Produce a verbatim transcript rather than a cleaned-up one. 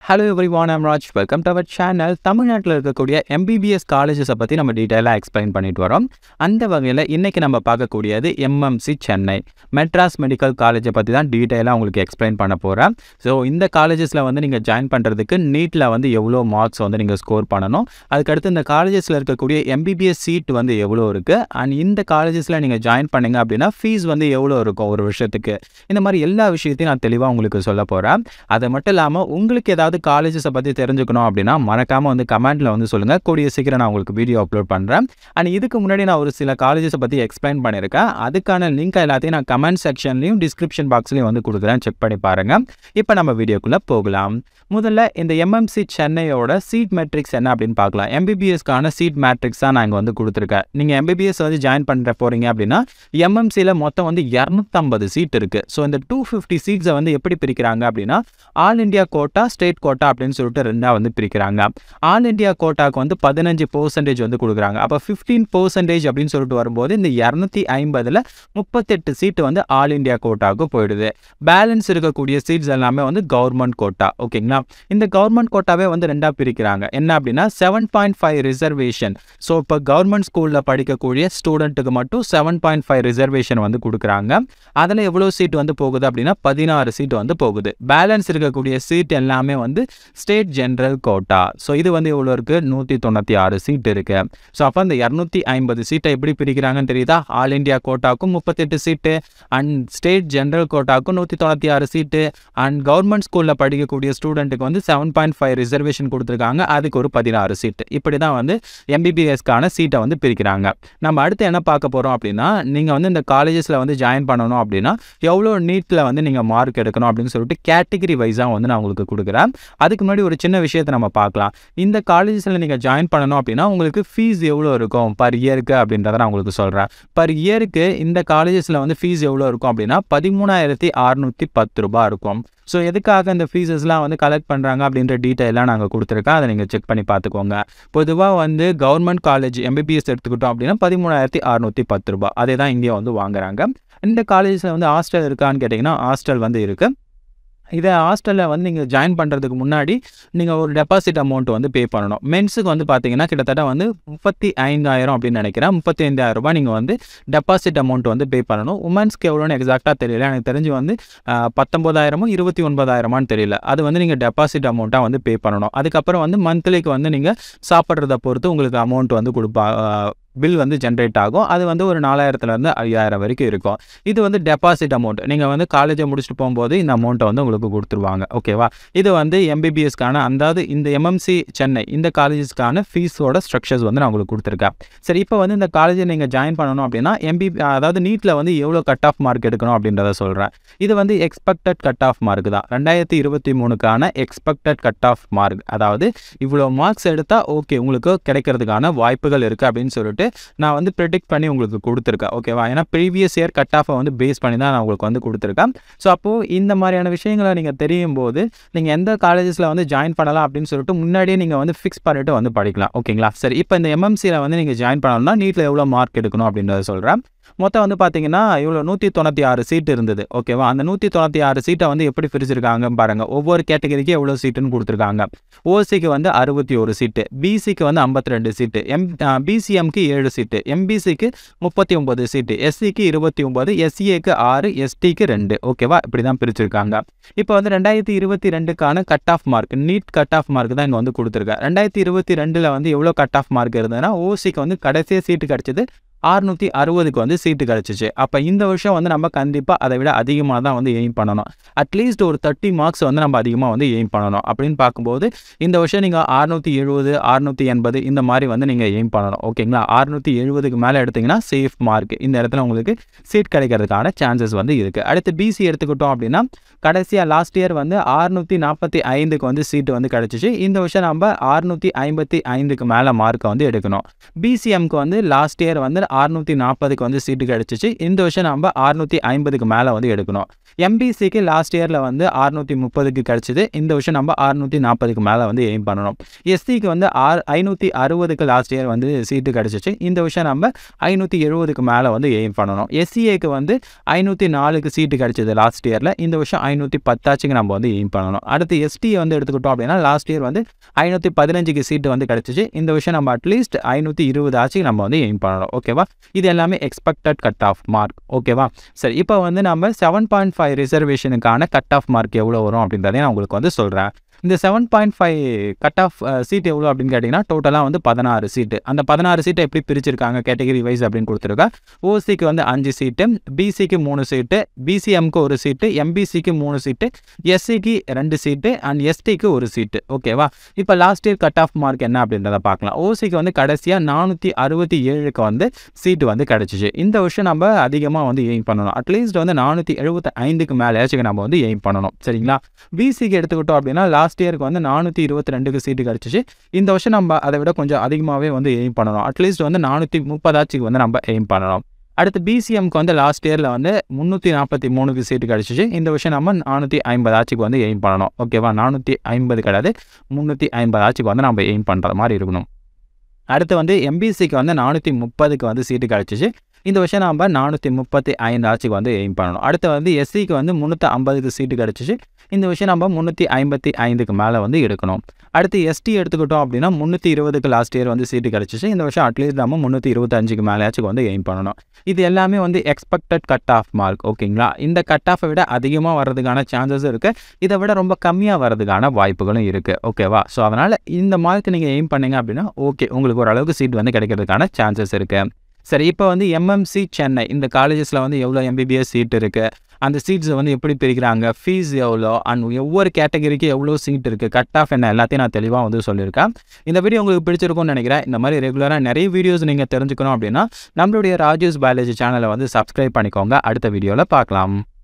Hello everyone, I'm Raj. Welcome to our channel. தமிழ்நாட்டில் இருக்கக்கூடிய M B B S காலேஜஸை பற்றி நம்ம டீட்டெயிலாக எக்ஸ்பிளைன் பண்ணிட்டு வரோம். அந்த வகையில் இன்றைக்கி நம்ம பார்க்கக்கூடியது M M C Chennai Madras medical காலேஜை பற்றி தான் டீட்டெயிலாக உங்களுக்கு எக்ஸ்பிளைன் பண்ண போகிறேன். ஸோ இந்த காலேஜஸில் வந்து நீங்கள் ஜாயின் பண்ணுறதுக்கு நீட்டில் வந்து எவ்வளோ மார்க்ஸ் வந்து நீங்கள் ஸ்கோர் பண்ணணும், அதுக்கடுத்து இந்த காலேஜஸில் இருக்கக்கூடிய M B B S seat வந்து எவ்வளோ இருக்குது, அண்ட் இந்த காலேஜஸில் நீங்கள் ஜாயின் பண்ணிங்க அப்படின்னா ஃபீஸ் வந்து எவ்வளோ இருக்கும் ஒரு வருஷத்துக்கு, இந்த மாதிரி எல்லா விஷயத்தையும் நான் தெளிவாக உங்களுக்கு சொல்ல போகிறேன். அது மட்டும் இல்லாமல் உங்களுக்கு ஏதாவது காலேஜஸை பற்றி தெரிஞ்சுக்கணும் அப்படின்னா மறக்காமல் வந்து கமெண்ட்டில் வந்து சொல்லுங்கள். கூடிய சீக்கிரம் நான் உங்களுக்கு வீடியோ அப்லோட் பண்ணுறேன். அண்ட் இதுக்கு முன்னாடி நான் ஒரு சில காலேஜஸை பற்றி எக்ஸ்பிளைன் பண்ணியிருக்கேன். அதுக்கான லிங்க் எல்லாத்தையும் நான் கமெண்ட் செக்ஷன்லையும் டிஸ்கிரிப்ஷன் பாக்ஸ்லையும் வந்து கொடுக்குறேன், செக் பண்ணி பாருங்கள். இப்போ நம்ம வீடியோக்குள்ளே போகலாம். முதல்ல இந்த M M C சென்னையோட சீட் மேட்ரிக்ஸ் என்ன அப்படின்னு பார்க்கலாம். M B B S-க்கான சீட் மேட்ரிக்ஸ் தான் நான் இங்கே வந்து கொடுத்துருக்கேன். நீங்கள் M B B S வந்து ஜாயின் பண்ணுற போகிறீங்க அப்படின்னா M M C-ல மொத்தம் வந்து இரநூத்தம்பது சீட் இருக்குது. ஸோ இந்த டூ ஃபிஃப்டி சீட்ஸை வந்து எப்படி பிரிக்கிறாங்க அப்படின்னா all India quota, state quota அப்படின்னு சொல்லிட்டு ரெண்டாக வந்து பிரிக்கிறாங்க. ஆல் இண்டியா கோட்டாக்கு வந்து பதினஞ்சு பர்சன்டேஜ் வந்து கொடுக்குறாங்க. அப்போ ஃபிஃப்டீன் பர்சன்டேஜ் அப்படின்னு சொல்லிட்டு வரும்போது இந்த இரநூத்தி ஐம்பதில் முப்பத்தெட்டு சீட்டு வந்து ஆல் இண்டியா கோட்டாவுக்கு போயிடுது. பேலன்ஸ் இருக்கக்கூடிய சீட்ஸ் எல்லாமே வந்து கவர்மெண்ட் கோட்டா. ஓகேங்களா, இந்த கவர்மெண்ட் கோட்டாவே வந்து ரெண்டாக பிரிக்கிறாங்க. என்ன அப்படின்னா seven point five reservation. So இப்போ கவர்மெண்ட் ஸ்கூலில் படிக்கக்கூடிய ஸ்டூடெண்ட்டுக்கு மட்டும் செவன் பாயிண்ட் ஃபைவ் ரிசர்வேஷன் வந்து கொடுக்குறாங்க. அதில் எவ்வளோ சீட் வந்து போகுது அப்படின்னா பதினாறு சீட் வந்து போகுது. பேலன்ஸ் இருக்கக்கூடிய சீட் எல்லாமே வந்து ஸ்டேட் ஜென்ரல் கோட்டா. ஸோ இது வந்து எவ்வளோ இருக்குது, நூற்றி தொண்ணூற்றி ஆறு சீட் இருக்குது. ஸோ அப்போ அந்த இரநூத்தி ஐம்பது சீட்டை எப்படி பிரிக்கிறாங்கன்னு தெரியுதா? ஆல் இண்டியா கோட்டாவுக்கும் முப்பத்தெட்டு சீட்டு, அண்ட் ஸ்டேட் ஜென்ரல் கோட்டாவுக்கும் நூற்றி தொண்ணூற்றி ஆறு சீட்டு, அண்ட் கவர்மெண்ட் ஸ்கூலில் படிக்கக்கூடிய ஸ்டூடெண்ட்டுக்கு வந்து செவன் பாயிண்ட் ஃபைவ் ரிசர்வேஷன் கொடுத்துருக்காங்க, அதுக்கு ஒரு பதினாறு சீட்டு. இப்படி தான் வந்து M B B S-க்கான சீட்டை வந்து பிரிக்கிறாங்க. நம்ம அடுத்து என்ன பார்க்க போகிறோம் அப்படின்னா, நீங்கள் வந்து இந்த காலேஜஸில் வந்து ஜாயின் பண்ணணும் அப்படின்னா எவ்வளோ நீட்டில் வந்து நீங்கள் மார்க் எடுக்கணும் அப்படின்னு சொல்லிட்டு கேட்டகிரி வைஸாக வந்து நான் உங்களுக்கு கொடுக்குறேன். அதுக்கு முன்னாடி ஒரு சின்ன விஷயத்தை நம்ம பார்க்கலாம். இந்த காலேஜஸில் நீங்கள் ஜாயின் பண்ணணும் அப்படின்னா உங்களுக்கு ஃபீஸ் எவ்வளோ இருக்கும் பர் இயருக்கு அப்படின்றத நான் உங்களுக்கு சொல்கிறேன். பர் இயருக்கு இந்த காலேஜஸில் வந்து ஃபீஸ் எவ்வளோ இருக்கும் அப்படின்னா பதிமூணாயிரத்தி அறுநூற்றி பத்து ரூபாய் இருக்கும். ஸோ எதுக்காக இந்த ஃபீஸஸ்லாம் வந்து கலெக்ட் பண்ணுறாங்க அப்படின்ற டீட்டெயிலாக நாங்கள் கொடுத்துருக்கோம். அதை நீங்கள் செக் பண்ணி பார்த்துக்கோங்க. பொதுவாக வந்து government college M B B S எடுத்துக்கிட்டோம் அப்படின்னா பதிமூணாயிரத்தி அறுநூற்றி பத்து ரூபாய் அதே தான் இங்கே வந்து வாங்குறாங்க. இந்த காலேஜில் வந்து ஹாஸ்டல் இருக்கான்னு கேட்டிங்கன்னா ஹாஸ்டல் வந்து இருக்குது. இதை ஹாஸ்டலில் வந்து நீங்கள் ஜாயின் பண்ணுறதுக்கு முன்னாடி நீங்கள் ஒரு டெபாசிட் அமௌண்ட் வந்து பே பண்ணணும். மென்ஸுக்கு வந்து பார்த்தீங்கன்னா கிட்டத்தட்ட வந்து முப்பத்தி ஐந்தாயிரம் அப்படின்னு நினைக்கிறேன். முப்பத்தி ஐந்தாயிரம் ரூபாய் நீங்கள் வந்து டெபாசிட் அமௌண்ட் வந்து பே பண்ணணும். உமன்ஸ்க்கு எவ்வளோன்னு எக்ஸாக்டாக தெரியல, எனக்கு தெரிஞ்சு வந்து பத்தொம்பதாயிரமோ இருபத்தி ஒன்பதாயிரமானு தெரியல. அது வந்து நீங்கள் டெபாசிட் அமௌண்ட்டாக வந்து பே பண்ணணும். அதுக்கப்புறம் வந்து மந்த்லிக்கு வந்து நீங்கள் சாப்பிட்றத பொறுத்து உங்களுக்கு அமௌண்ட் வந்து கொடுப்பா பில் வந்து ஜென்ரேட் ஆகும். அது வந்து ஒரு நாலாயிரத்துலேருந்து ஐயாயிரம் வரைக்கும் இருக்கும். இது வந்து டெபாசிட் அமௌண்ட். நீங்கள் வந்து காலேஜை முடிச்சுட்டு போகும்போது இந்த அமௌண்ட்டை வந்து உங்களுக்கு கொடுத்துருவாங்க. ஓகேவா, இது வந்து M B B S-க்கான அதாவது இந்த M M C சென்னை இந்த காலேஜஸ்க்கான ஃபீஸோட ஸ்ட்ரக்சர்ஸ் வந்து நான் உங்களுக்கு கொடுத்துருக்கேன். சரி, இப்போ வந்து இந்த காலேஜை நீங்கள் ஜாயின் பண்ணணும் அப்படின்னா M B அதாவது நீட்டில் வந்து எவ்வளோ கட் ஆஃப் மார்க் எடுக்கணும் அப்படின்றத சொல்கிறேன். இது வந்து எக்ஸ்பெக்டட் கட் ஆஃப் மார்க் தான். ரெண்டாயிரத்தி இருபத்தி மூணுக்கான எக்ஸ்பெக்டட் கட் ஆஃப் மார்க், அதாவது இவ்வளோ மார்க்ஸ் எடுத்தால் ஓகே உங்களுக்கு கிடைக்கிறதுக்கான வாய்ப்புகள் இருக்குது அப்படின்னு சொல்லிட்டு நான் வந்து ப்ரெடிக்ட் பண்ணி உங்களுக்கு கொடுத்துருக்கேன். ஓகேவா, ஏன்னா ப்ரீவியஸ் இயர் கட் ஆஃபை வந்து பேஸ் பண்ணி தான் நான் உங்களுக்கு வந்து கொடுத்துருக்கேன். ஸோ அப்போது இந்த மாதிரியான விஷயங்களை நீங்கள் தெரியும் போது நீங்கள் எந்த காலேஜஸில் வந்து ஜாயின் பண்ணலாம் அப்படின்னு சொல்லிட்டு முன்னாடியே நீங்கள் வந்து ஃபிக்ஸ் பண்ணிவிட்டு வந்து படிக்கலாம். ஓகேங்களா, சரி, இப்போ இந்த M M C-ல வந்து நீங்கள் ஜாயின் பண்ணணும்னா நீட்டில் எவ்வளோ மார்க் எடுக்கணும் அப்படின்றத சொல்கிறேன். மொத்தம் வந்து பார்த்தீங்கன்னா இவ்வளோ நூற்றி தொண்ணூற்றி ஆறு சீட் இருந்தது. ஓகேவா, அந்த நூற்றி தொண்ணூற்றி ஆறு சீட்டை வந்து எப்படி பிரிச்சிருக்காங்க பாருங்கள். ஒவ்வொரு கேட்டகரிக்கு எவ்வளோ சீட்டுன்னு கொடுத்துருக்காங்க. ஓசிக்கு வந்து அறுபத்தி ஒரு சீட்டு, பிசிக்கு வந்து ஐம்பத்தி ரெண்டு சீட்டு, எம் பிசிஎம்க்கு ஏழு சீட்டு, எம்பிசிக்கு முப்பத்தி ஒன்பது சீட்டு, எஸ்சிக்கு இருபத்தி ஒன்பது, எஸ்சிஏக்கு ஆறு, எஸ்டிக்கு ரெண்டு. ஓகேவா, இப்படி தான் பிரிச்சிருக்காங்க. இப்போ வந்து ரெண்டாயிரத்தி இருபத்தி ரெண்டுக்கான cut off mark, NEET cut off mark தான் இங்கே வந்து கொடுத்துருக்கேன். ரெண்டாயிரத்தி இருபத்தி ரெண்டில் வந்து எவ்வளோ கட் ஆஃப் மார்க் இருந்ததுன்னா ஓசிக்கு வந்து கடைசியாக சீட்டு கிடச்சிது அறுநூற்றி அறுபதுக்கு வந்து சீட்டு கிடச்சிச்சு. அப்போ இந்த வருஷம் வந்து நம்ம கண்டிப்பாக அதை விட அதிகமாக தான் வந்து எய்ம் பண்ணணும். அட்லீஸ்ட் ஒரு தேர்ட்டி மார்க்ஸ் வந்து நம்ம அதிகமாக வந்து எய்ம் பண்ணணும். அப்படின்னு பார்க்கும்போது இந்த வருஷம் நீங்கள் அறுநூற்றி எழுபது அறுநூற்றி எண்பது இந்த மாதிரி வந்து நீங்கள் எய்ம் பண்ணணும். ஓகேங்களா, அறுநூற்றி எழுபதுக்கு மேலே எடுத்திங்கன்னா சேஃப் மார்க், இந்த இடத்துல உங்களுக்கு சீட் கிடைக்கிறதுக்கான சான்சஸ் வந்து இருக்குது. அடுத்து பிசி எடுத்துக்கிட்டோம் அப்படின்னா கடைசியாக லாஸ்ட் இயர் வந்து அறுநூற்றி நாற்பத்தி ஐந்துக்கு வந்து சீட்டு வந்து கிடச்சிச்சு. இந்த வருஷம் நம்ம அறுநூற்றி ஐம்பத்தி ஐந்துக்கு மேலே மார்க்கை வந்து எடுக்கணும். பிசிஎம்க்கு வந்து லாஸ்ட் இயர் வந்து அறுநூற்றி நாற்பதுக்கு வந்து சீட்டு கிடச்சிச்சு. இந்த வருஷம் நம்ம அறுநூற்றி ஐம்பதுக்கு மேலே வந்து எடுக்கணும். எம்பிசிக்கு லாஸ்ட் இயரில் வந்து அறுநூற்றி முப்பதுக்கு கிடச்சிது. இந்த வருஷம் நம்ம அறுநூற்றி நாற்பதுக்கு மேலே வந்து எய்ம் பண்ணணும். எஸ்சிக்கு வந்து ஆறு ஐநூற்றி அறுபதுக்கு லாஸ்ட் இயர் வந்து சீட்டு கிடச்சிச்சு. இந்த வருஷம் நம்ம ஐநூற்றி எழுபதுக்கு மேலே வந்து எய்ம் பண்ணணும். எஸ்சிஏக்கு வந்து ஐநூற்றி நாலுக்கு சீட்டு கிடச்சிது லாஸ்ட் இயரில். இந்த வருஷம் ஐநூற்றி பத்தாச்சுக்கு நம்ம வந்து எய்ம் பண்ணணும். அடுத்து எஸ்டியை வந்து எடுத்துக்கிட்டோம் அப்படின்னா லாஸ்ட் இயர் வந்து ஐநூற்றி பதினஞ்சுக்கு சீட்டு வந்து கிடச்சிச்சு. இந்த வருஷம் நம்ம அட்லீஸ்ட் ஐநூற்றி இருபது ஆச்சுக்கு நம்ம வந்து எய்ம் பண்ணணும். ஓகேவா? இது எல்லாமே எக்ஸ்பெக்டட் கட் ஆஃப் மார்க். ஓகேவா? சரி, இப்போ வந்து நம்ம செவன் பாயிண்ட் ஃபைவ் ரிசர்வேஷனுக்கான கட் ஆஃப் மார்க் எவ்வளோ வரும் அப்படின்றதையும் நான் உங்களுக்கு வந்து சொல்கிறேன். இந்த seven point five cut off seat எவ்வளோ அப்படின்னு கேட்டிங்கன்னா டோட்டலாக வந்து பதினாறு சீட்டு. அந்த பதினாறு சீட்டை எப்படி பிரிச்சிருக்காங்க கேட்டகரி வைஸ் அப்படின்னு கொடுத்துருக்கா. ஓசிக்கு வந்து அஞ்சு சீட்டு, பிசிக்கு மூணு சீட்டு, பிசிஎம்க்கு ஒரு சீட்டு, எம்பிசிக்கு மூணு சீட்டு, எஸ்சிக்கு ரெண்டு சீட்டு அண்ட் எஸ்டிக்கு ஒரு சீட்டு. ஓகேவா? இப்போ last year cut off mark என்ன அப்படின்றத பார்க்கலாம். ஓசிக்கு வந்து கடைசியாக நானூற்றி அறுபத்தி ஏழுக்கு வந்து சீட்டு வந்து கிடச்சிச்சு. இந்த வருஷம் நம்ம அதிகமாக வந்து எய்ம் பண்ணணும். அட்லீஸ்ட் வந்து நானூற்றி எழுபத்தி ஐந்துக்கு மேலேயாச்சுக்கு நம்ம வந்து எய்ம் பண்ணணும். சரிங்களா? பிசிக்கு எடுத்துக்கிட்டோம் அப்படின்னா லாஸ்ட் இயருக்கு வந்து நானூற்றி இருபத்தி ரெண்டுக்கு சீட்டு கிடச்சிச்சு. இந்த வருஷம் நம்ம அதை விட கொஞ்சம் அதிகமாகவே வந்து எய்ம் பண்ணணும். அட்லீஸ்ட் வந்து நானூற்றி முப்பதாச்சுக்கு வந்து நம்ம எய்ம் பண்ணணும். அடுத்து பிசிஎம்க்கு வந்து லாஸ்ட் இயரில் வந்து முந்நூற்றி நாற்பத்தி மூணுக்கு சீட்டு கிடச்சிச்சு. இந்த வருஷம் நம்ம நானூற்றி ஐம்பது ஆச்சுக்கு வந்து எய்ம் பண்ணணும். ஓகேவா? நானூற்றி ஐம்பது கிடையாது, முந்நூற்றி ஐம்பது ஆச்சுக்கு வந்து நம்ம எய்ம் பண்ணுற மாதிரி இருக்கணும். அடுத்து வந்து எம்பிசிக்கு வந்து நானூற்றி முப்பதுக்கு வந்து சீட்டு கிடச்சிச்சு. இந்த வருஷம் நம்ம நானூற்றி முப்பத்தி ஐந்து ஆச்சுக்கு வந்து எய்ம் பண்ணணும். அடுத்து வந்து எஸ்சிக்கு வந்து முந்நூற்றி ஐம்பதுக்கு சீட்டு கிடச்சிச்சு. இந்த வருஷம் நம்ம முந்நூற்றி ஐம்பத்தி ஐந்துக்கு மேலே வந்து எடுக்கணும். அடுத்து எஸ்டி எடுத்துக்கிட்டோம் அப்படின்னா முந்நூற்றி இருபதுக்கு லாஸ்ட் இயர் வந்து சீட்டு கிடச்சிச்சு. இந்த வருஷம் அட்லீஸ்ட் நம்ம முந்நூற்றி இருபத்தஞ்சுக்கு மேலேயாச்சுக்கு வந்து எய்ம் பண்ணணும். இது எல்லாமே வந்து எக்ஸ்பெக்டட் கட் ஆஃப் மார்க். ஓகேங்களா? இந்த கட் ஆஃபை விட அதிகமாக வர்றதுக்கான சான்சஸ் இருக்குது. இதை விட ரொம்ப கம்மியாக வர்றதுக்கான வாய்ப்புகளும் இருக்குது. ஓகேவா? ஸோ அதனால் இந்த மார்க் நீங்கள் எய்ம் பண்ணீங்க அப்படின்னா ஓகே, உங்களுக்கு ஓரளவுக்கு சீட் வந்து கிடைக்கிறதுக்கான சான்சஸ் இருக்குது. சரி, இப்போ வந்து எம்எம்சி சென்னை இந்த காலேஜஸில் வந்து எவ்வளோ எம்பிபிஎஸ் சீட் இருக்குது, அந்த சீட்ஸை வந்து எப்படி பிரிக்கிறாங்க, ஃபீஸ் எவ்வளோ அண்ட் ஒவ்வொரு கேட்டகரிக்கு எவ்வளோ சீட் இருக்குது, கட் ஆஃப் என்ன, எல்லாத்தையும் நான் தெளிவாக வந்து சொல்லியிருக்கேன். இந்த வீடியோ உங்களுக்கு பிடிச்சிருக்கும்னு நினைக்கிறேன். இந்த மாதிரி ரெகுலராக நிறைய வீடியோஸ் நீங்கள் தெரிஞ்சுக்கணும் அப்படின்னா நம்மளுடைய ராஜூஸ் பயாலஜி சேனலை வந்து சப்ஸ்கிரைப் பண்ணிக்கோங்க. அடுத்த வீடியோவில் பார்க்கலாம்.